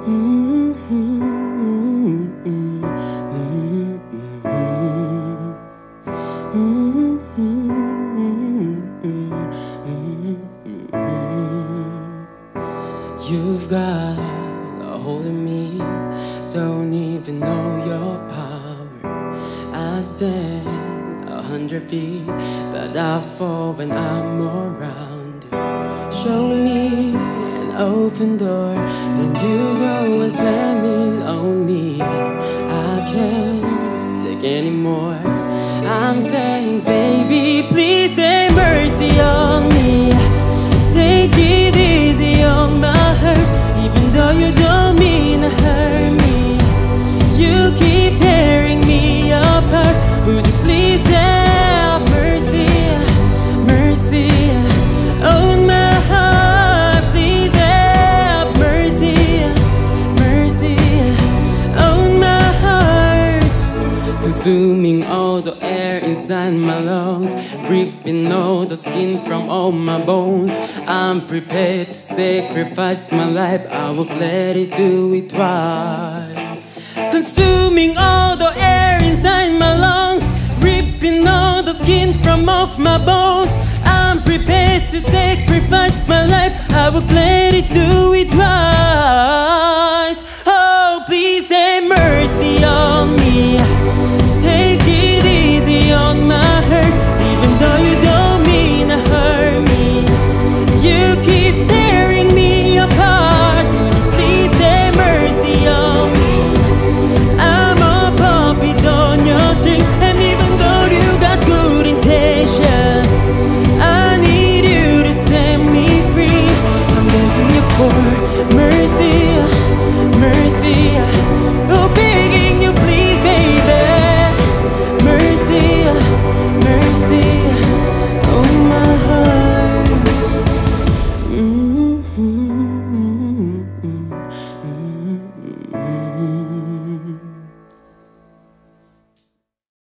You've got a hold of me, don't even know your power. I stand 100 feet, but I fall when I'm around. Show me an open door, then you go and slam it on me. I can't take anymore. I'm saying, baby, please have mercy on me. Take it easy on my hurt, even though you don't mean to hurt me. You keep tearing me apart. Would you please have mercy, mercy on my heart? Please have mercy, mercy on my heart. Consuming all the air inside my lungs, ripping all the skin from all my bones. I'm prepared to sacrifice my life, I will gladly do it twice. Consuming all the air inside my lungs, ripping all the skin from off my bones. I'm prepared to sacrifice my life, I will gladly do it twice.